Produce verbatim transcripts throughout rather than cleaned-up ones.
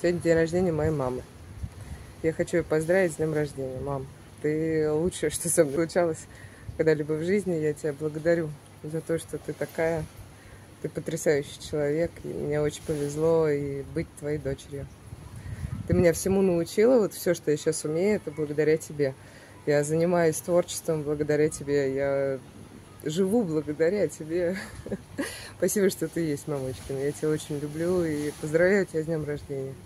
Сегодня день рождения моей мамы. Я хочу ее поздравить с днем рождения. Мам, ты лучшее, что со мной случалось когда-либо в жизни. Я тебя благодарю за то, что ты такая, ты потрясающий человек. И мне очень повезло и быть твоей дочерью. Ты меня всему научила, вот все, что я сейчас умею, это благодаря тебе. Я занимаюсь творчеством благодаря тебе. Я живу благодаря тебе. Спасибо, что ты есть, мамочка. Я тебя очень люблю и поздравляю тебя с днем рождения.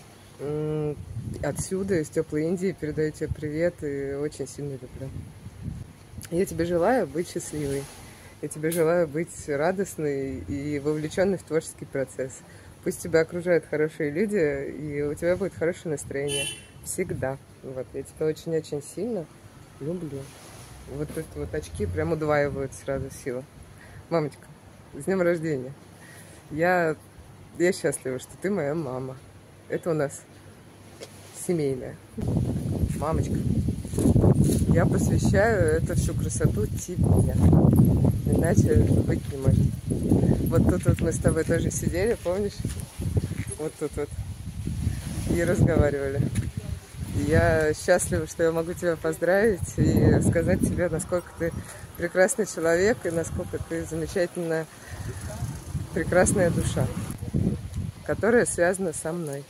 Отсюда, из теплой Индии, передаю тебе привет и очень сильно люблю. Я тебе желаю быть счастливой. Я тебе желаю быть радостной и вовлеченной в творческий процесс. Пусть тебя окружают хорошие люди, и у тебя будет хорошее настроение. Всегда. Вот, я тебя очень-очень сильно люблю. Вот эти вот очки прям удваивают сразу силу. Мамочка, с днем рождения. Я, я счастлива, что ты моя мама. Это у нас семейное. Мамочка, я посвящаю эту всю красоту тебе. Иначе быть не может. Вот тут вот мы с тобой тоже сидели, помнишь? Вот тут вот. И разговаривали. Я счастлива, что я могу тебя поздравить и сказать тебе, насколько ты прекрасный человек и насколько ты замечательная, прекрасная душа, которая связана со мной.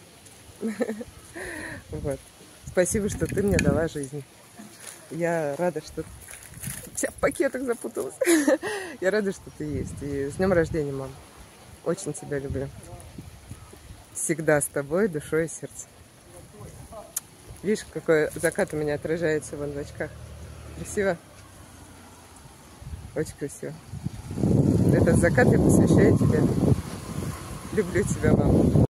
Вот. Спасибо, что ты мне дала жизнь. Я рада, что... Вся в пакетах запуталась. Я рада, что ты есть. И с днем рождения, мам. Очень тебя люблю. Всегда с тобой, душой и сердцем. Видишь, какой закат у меня отражается вон в очках. Красиво? Очень красиво. Этот закат я посвящаю тебе. Люблю тебя, мама.